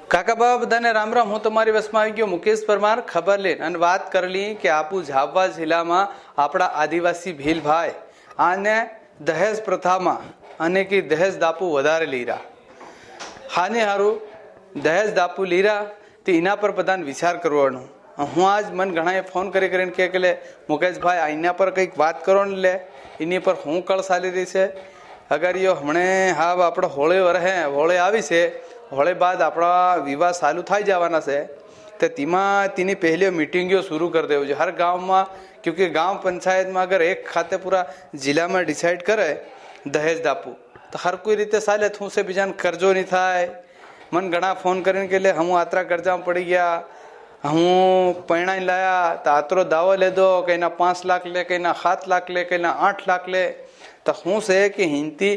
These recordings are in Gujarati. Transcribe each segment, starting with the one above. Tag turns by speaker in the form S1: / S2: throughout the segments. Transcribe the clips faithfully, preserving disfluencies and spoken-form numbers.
S1: કાકા બાબા બધાને રામ રામ. હું તમારી વસમાં આવી ગયો મુકેશ પરમાર. ખબર લે અને વાત કરલી કે આપુ ઝાબવા જિલ્લામાં આપણા આદિવાસી ભીલભાઈ આને દહેજ પ્રથામાં અને કે દહેજ દાપુ વધારે લીરા હાને હારું દહેજ દાપુ લીરા તે એના પર બધાને વિચાર કરવાનો. હું આજ મને ઘણાએ ફોન કરી કરીને કહે કે લે મુકેશભાઈ એના પર કંઈક વાત કરો ને લે એની પર હું કળ ચાલી રહી છે. અગર યો હમણે હા આપણે હોળી વરહે હોળી આવી છે, હોળી બાદ આપણા વિવાહ ચાલુ થઈ જવાના છે તો તેમાં તેની પહેલી મિટિંગો શરૂ કરી દેવું છે હર ગામમાં. ક્યોંકि ગામ પંચાયતમાં અગર એક ખાતે પૂરા જિલ્લામાં ડિસાઇડ કરે દહેજ દાપુ તો હર કોઈ રીતે ચાલે. હું છે બીજાને કરજો નહીં થાય. મને ઘણા ફોન કરીને કે લે હું આતરા કરજામાં પડી ગયા, હું પૈણાઈ લાયા તો આતરો દાવો લેદો, કઈના પાંચ લાખ લે, કઈના સાત લાખ લે, કઈના આઠ લાખ લે. તો હું છે કે હિંતી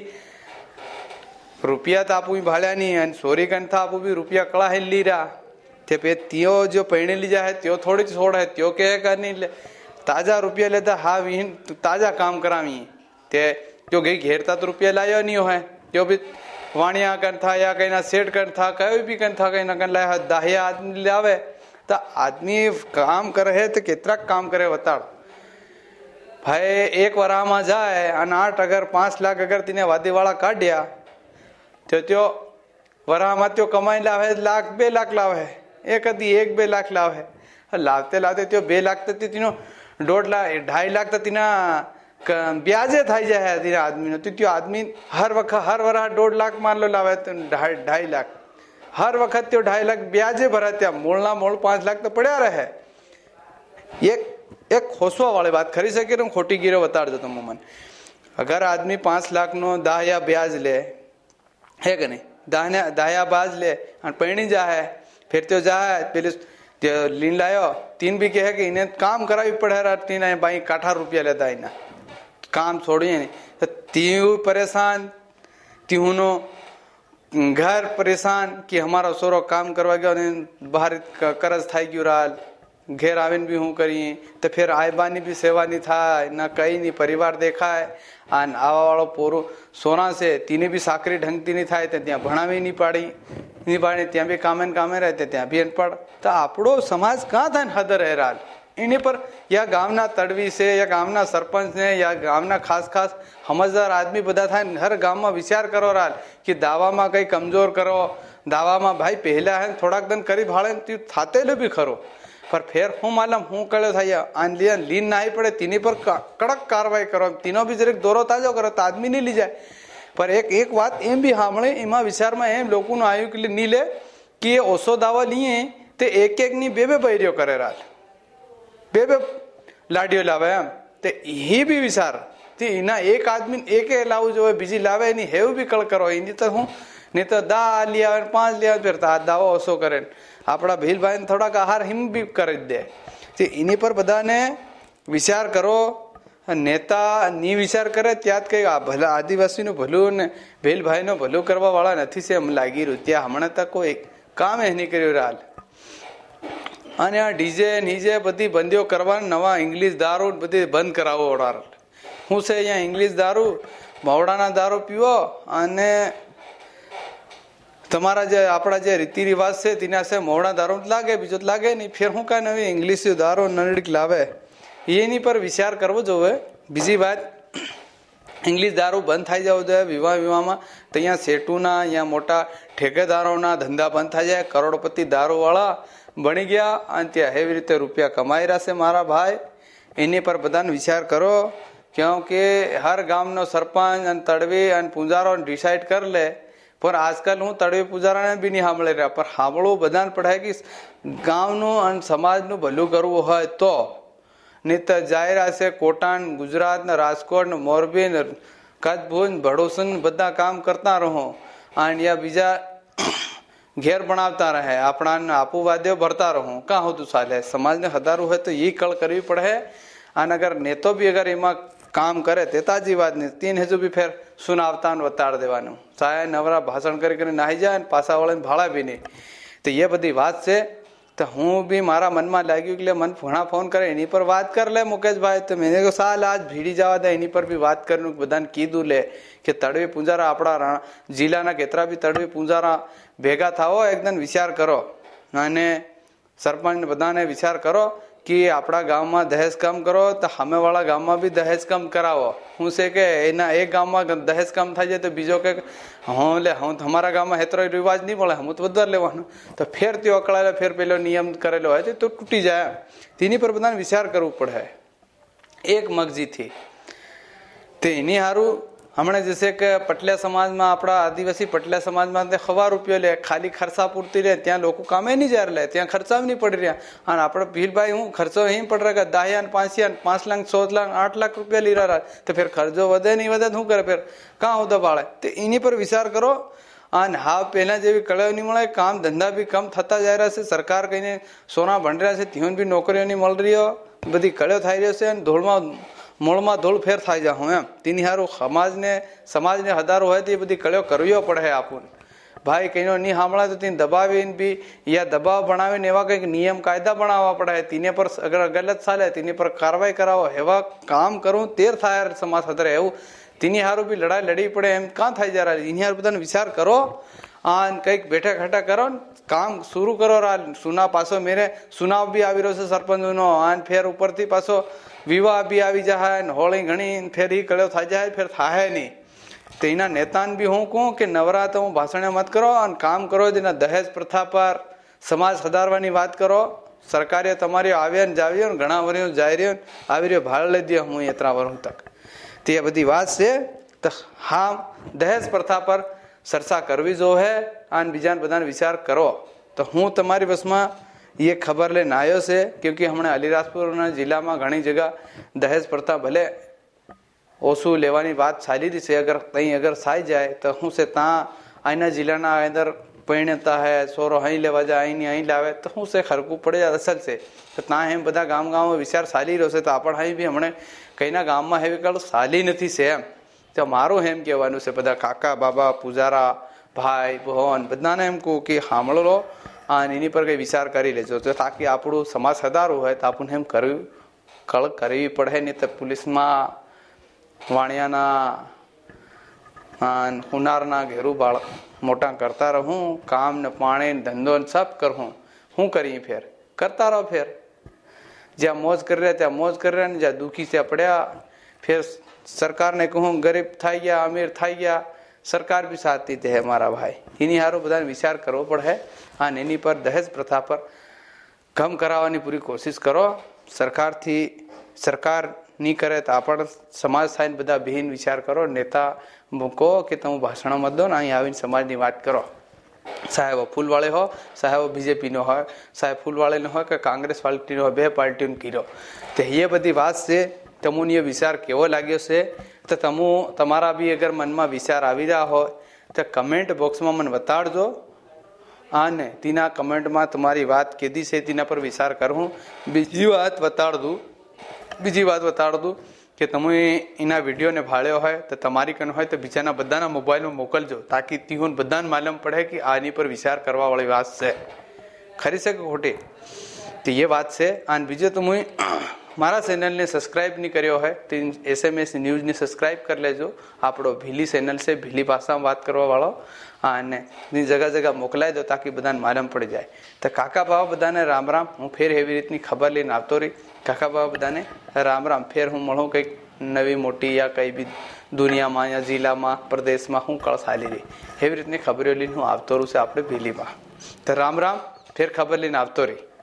S1: રૂપિયા તો આપું ભાડ્યા નહીં અને સોરી કન થા આપું બી રૂપિયા કળા હે લીરા તે પે ત્યો જો પૈણે લીજા હે ત્યો થોડી છોડ હે ત્યો કે કર નહીં લે તાજા રૂપિયા લેતા હા વિહીન તાજા કામ કરાવી તે જો ગઈ ઘેરતા તો રૂપિયા લાયો નહીં હોય ત્યો બી વાણિયા કન થા યા કઈના સેટ કન થા કઈ બી કન થા કઈના કન લાયા દાહિયા આદમી લાવે તો આદમી કામ કરે હે તો કેટલાક કામ કરે વતાડ ભાઈ. એક વરામાં જાય અને આઠ અગર પાંચ લાખ અગર તેને વાદીવાળા કાઢ્યા તો ત્યો વરામાં ત્યો કમાઈ લાવે લાખ બે લાખ લાવે એક હતી એક બે લાખ લાવે લાવતે લાવતે ત્યો બે લાખ તો તેનો દોઢ લાખ ઢાઈ લાખ તો તેના વ્યાજે થઈ જાય તેના આદમીનો. ત્યો આદમી હર વખત હર વરા દોઢ લાખ માનલો લાવે તો ઢાઈ ઢાઈ લાખ હર વખત ત્યો ઢાઈ લાખ વ્યાજે ભરા ત્યાં મૂળના મૂળ પાંચ લાખ તો પડ્યા રહે. એક એક ખોસવા વાળી વાત ખરી શકે હું ખોટી ગીરો બતાડજો તમે મને. અગર આદમી પાંચ લાખનો દાહયા વ્યાજ લે હે કે નહીં દાહને દાહયા બાજ લે અને પૈણી જાય ફેર ત્યો જાય પેલી લીન લાયો તીન બી કહે કે એને કામ કરાવી પડે તીન ભાઈ કાઠા રૂપિયા લેતા એના કામ છોડીએ નહીં તો તીવું પરેશાન તીહુંનો ઘર પરેશાન કે અમારો સોરો કામ કરવા ગયો ને બહાર કરજ થઈ ગયું રાલ ઘેર આવીને બી હું કરીએ તો ફેર આયબાની બી સેવા નહીં થાય ના કઈ નહીં પરિવાર દેખાય અને આવા વાળો પોરો સોના છે તેને બી સાકરી ઢંગતી નહીં થાય તો ત્યાં ભણાવી નહીં પાડી નહીં પાડી ત્યાં બી કામે ને કામે રહે ત્યાં બી અનપડ તો આપણો સમાજ કાં થાય ને હદર હેરાલ એની પર યા ગામના તડવી છે યા ગામના સરપંચ ને યા ગામના ખાસ ખાસ સમજદાર આદમી બધા થાય ને હર ગામમાં વિચાર કરો રાલ કે દાવામાં કંઈ કમજોર કરો દાવામાં ભાઈ પહેલા હે થોડાક દન કરી ભાળે ને થાતેલું બી ખરો પર ફેર હું માલમ હું કળ્યો થાય આ લીન ના પડે તેની પર કડક કાર્યવાહી કરો તેનો બી જરીક દોરો તાજો કરો તો આદમી નહીં લઈ જાય. પર એક એક વાત એમ બી સાંભળે એમાં વિચારમાં એમ લોકોનું આવ્યું કે નહીં લે કે એ ઓછો દાવા લઈએ તે એક એક ની બે બે બૈરીઓ કરે રાત બે બે લાડીઓ લાવે એમ તે એ બી વિચાર તે એના એક આદમી એકે લાવવું જોઈએ બીજી લાવે એની હેવું બી કળ કરો એની તો હું નહીં તો દા લઈ આવે પાંચ લઈ આવે ફેરતા આ દાવો ઓછો કરે આપણા ભીલભાઈને થોડાક આહાર હિમ બી કરી દે તે એની પર બધાને વિચાર કરો. નેતા ની વિચાર કરે ત્યાં જ કંઈ ભલા આદિવાસીનું ભલું ને ભીલભાઈનું ભલું કરવા વાળા નથી છે એમ લાગી રહ્યું. ત્યાં હમણાં તક કોઈ કામ એ નહીં કર્યું હાલ. અને આ ડીજે નીજે બધી બંધીઓ કરવાની નવા ઇંગ્લિશ દારૂ બધી બંધ કરાવો ઓડાર શું છે અહીંયા ઇંગ્લિશ દારૂ મવડાના દારૂ પીવો અને તમારા જે આપણા જે રીતિ રિવાજ છે તેના છે મોવડા દારૂ લાગે બીજો લાગે નહીં ફેર હું કાંઈ નવી ઇંગ્લિશ દારૂ નડીક લાવે એની પર વિચાર કરવો જોઈએ. બીજી વાત ઇંગ્લિશ દારૂ બંધ થઈ જવું જોઈએ વિવાહ વિવાહમાં તો અહીંયા સેટુના અહીંયા મોટા ઠેકેદારોના ધંધા બંધ થઈ જાય. કરોડપતિ દારૂવાળા બની ગયા અને ત્યાં એવી રીતે રૂપિયા કમાઈ રહ્યા છે મારા ભાઈ. એની પર બધાને વિચાર કરો ક્યોંકિ હર ગામનો સરપંચ અને તડવી અને પૂંજારો ડિસાઇડ કરી લે. પણ આજકાલ હું તળવી પૂજારાને બી નહીં સાંભળી રહ્યા પણ સાંભળવું બધાને પડાય કે ગામનું અને સમાજનું ભલું કરવું હોય તો નહીં તો જાહેર છે કોટાન ગુજરાત ને રાજકોટ ને મોરબી ને કચ્છ ભુજ ભડોસન બધા કામ કરતા રહો અને યા બીજા ઘેર બનાવતા રહે આપણા આપું વાદ્યો ભરતા રહો કાં હોતું ચાલે. સમાજને હદારું હોય તો એ કળ કરવી પડે. અને અગર નેતો બી અગર એમાં કામ કરે તે તાજી વાત નહીં તીન હજુ બી ફેર સુનાવતા વતાડ દેવાનું સાયા નવરા ભાષણ કરી કરીને નાહી જાય ને પાછા વળે ભાડા બી નહીં તો એ બધી વાત છે. તો હું બી મારા મનમાં લાગ્યું એટલે મને ઘણા ફોન કરે એની પર વાત કર લે મુકેશભાઈ. તો મેં કહ્યું સાલ આજ ભીડી જવા દે એની પર બી વાત કરીને બધાને કીધું લે કે તળવી પૂંજારા આપણા જિલ્લાના કેટલા બી તળવી પૂંજારા ભેગા થાવો એકદમ વિચાર કરો અને સરપંચ બધાને વિચાર કરો કે આપણા ગામમાં દહેજ કમ કરો તો સામેવાળા ગામમાં બી દહેજ કમ કરાવો. શું છે કે એના એક ગામમાં દહેજ કમ થાય છે તો બીજો કે હું લે હું તમારા ગામમાં હેતરો રિવાજ નહીં મળે હું તો વધારે લેવાનું તો ફેર તે અકળાયેલો ફેર પેલો નિયમ કરેલો હોય તો તૂટી જાય. તેની પર બધાને વિચાર કરવું પડે એક મગજીથી. તે એની સારું હમણાં જશે કે પટલિયા સમાજમાં આપણા આદિવાસી પટલિયા સમાજમાં તે સવા રૂપિયો લે ખાલી ખર્ચા પૂરતી રહે ત્યાં લોકો કામે નહીં જ્યારે લે ત્યાં ખર્ચા નહીં પડી રહ્યા. અને આપણે ભીલભાઈ હું ખર્ચો અહીં પડ રહ્યા દાહિયા ને પાંચિયા પાંચ લાખ ચૌદ લાખ આઠ લાખ રૂપિયા લઈ રહ્યા તો ફેર ખર્ચો વધે નહીં વધે શું કરે ફેર કાં હોતા પાડે. તો એની પર વિચાર કરો. અને હા પહેલા જેવી કળાઓ નહીં મળે કામ ધંધા બી કમ થતા જાય રહ્યા છે. સરકાર કહીને સોના ભણી રહ્યા છે ત્યાં બી નોકરીઓ નહીં મળી રહ્યો બધી કળાઓ થઈ રહ્યો છે અને ધૂળમાં મૂળમાં ધૂળ ફેર થાય જા હું એમ તેની સારું સમાજને સમાજને હદારો હોય તો એ બધી કળીઓ કરવી પડે આપણને. ભાઈ કઈનો નહીં સાંભળાય તો તેને દબાવીને બી યા દબાવ બનાવીને એવા કંઈક નિયમ કાયદા બનાવવા પડે. તેને પર અગર ગલત ચાલે તેની પર કાર્યવાહી કરાવો એવા કામ કરવું તેર થાય સમાજ હદરે એવું તેની સારું બી લડાઈ લડવી પડે એમ કાં થાય જરા એની સારું બધાને વિચાર કરો અને કંઈક બેઠા ખાટા કરો ને કામ શરૂ કરો. સુના પાછો મેરે સુનાવ બી આવી રહ્યો છે સરપંચનો અને ફેર ઉપરથી પાછો વિવાહ બી આવી જાય ને હોળી ઘણી ફેર ઈ કળ્યો થઈ જાય ફેર થાય નહીં. તો એના નેતાને બી હું કહું કે નવરાત્ર હું ભાષણે મત કરો અને કામ કરો જેના દહેજ પ્રથા પર સમાજ સુધારવાની વાત કરો. સરકારે તમારી આવ્યા ને જાવ્યો ને ઘણા વર્ષો જાય રહ્યો આવી રહ્યો ભાડ લઈ દે હું એટલા વર્ષ તક તે બધી વાત છે. તો હા દહેજ પ્રથા પર ચર્ચા કરવી જોહે અને બીજાને બધાને વિચાર કરો. તો હું તમારી બસમાં એ ખબર લઈને આવ્યો છે કેમકે હમણાં અલીરાજપુરના જિલ્લામાં ઘણી જગ્યા દહેજ પ્રથા ભલે ઓછું લેવાની વાત ચાલી રહી છે. અગર ત્યાં અગર થાય જાય તો શું છે ત્યાં અહીંના જિલ્લાના અંદર પરિણતા હે સોરો અહીં લેવા જાય અહીંની અહીં લાવે તો શું છે ખરકું પડે અસલ છે. તો ત્યાં એમ બધા ગામ ગામમાં વિચાર ચાલી રહ્યો છે તો આપણે અહીં બી હમણાં કઈના ગામમાં હેવી કાળ ચાલી નથી છે એમ. તો મારું એમ કહેવાનું છે બધા કાકા બાબા પૂજારા ભાઈ બહેન બધાને એમ કહું કે સાંભળો લો અને એની પર કંઈ વિચાર કરી લેજો તો તાકી આપણું સમાજ સુધારવું હોય તો આપણને એમ કરવું કળ કરવી પડે નહીં તો પોલીસમાં વાણિયાના હુનારના ઘેરું બાળ મોટા કરતા રહું કામ ને પાણી ધંધો ને સબ કરું શું કરીએ ફેર કરતા રહો ફેર જ્યાં મોજ કરી રહ્યા ત્યાં મોજ કરી રહ્યા ને જ્યાં દુઃખી ત્યાં પડ્યા ફેર સરકારને કહું ગરીબ થઈ ગયા અમીર થઈ ગયા સરકાર બી સાથ દીધી હે મારા ભાઈ. એની સારું બધાને વિચાર કરવો પડે અને એની પર દહેજ પ્રથા પર કમ કરાવવાની પૂરી કોશિશ કરો. સરકારથી સરકાર નહીં કરે તો આપણે સમાજ થઈને બધા બહેન વિચાર કરો. નેતા મૂકો કે તમે ભાષણો મત દો ને અહીં આવીને સમાજની વાત કરો. સાહેબ ફૂલવાળે હો સાહેબ બીજેપીનો હોય સાહેબ ફૂલવાળેનો હોય કે કોંગ્રેસ પાર્ટીનો હોય બે પાર્ટીનો કીધો તો એ બધી વાત છે. તમુને એ વિચાર કેવો લાગ્યો છે તો તમુ તમારા બી અગર મનમાં વિચાર આવી રહ્યા હોય તો કમેન્ટ બોક્સમાં મને બતાડજો અને તેના કમેન્ટમાં તમારી વાત કીધી છે તેના પર વિચાર કરું. બીજી વાત બતાડ દઉં બીજી વાત બતાડ દઉં કે તમે એના વિડીયોને ભાળ્યો હોય તો તમારી કન હોય તો બીજાના બધાના મોબાઈલમાં મોકલજો તાકી તીહોને બધાને માલુમ પડે કે આની પર વિચાર કરવા વાળી વાત છે ખરી છે કે ખોટી. તો એ વાત છે. અને બીજું તો હું મારા ચેનલને સબસ્ક્રાઈબ નહીં કર્યો હોય તો એસએમએસ ન્યૂઝને સબસ્ક્રાઈબ કરી લેજો. આપણો ભીલી ચેનલ છે ભીલી ભાષામાં વાત કરવા વાળો અને જગા જગા મોકલાઈ દો તાકી બધાને માલુમ પડી જાય. તો કાકા બાબા બધાને રામ રામ. હું ફેર એવી રીતની ખબર લઈને આવતો રહી. કાકા બાબા બધાને રામ રામ. ફેર હું મળું કંઈક નવી મોટી યા કંઈ બી દુનિયામાં યા જિલ્લામાં પ્રદેશમાં હું કળ ચાલી રહી એવી રીતની ખબરો લઈને હું આવતો રહું છું આપણે ભીલીમાં. તો રામ રામ. ફેર ખબર લઈને આવતો રહી.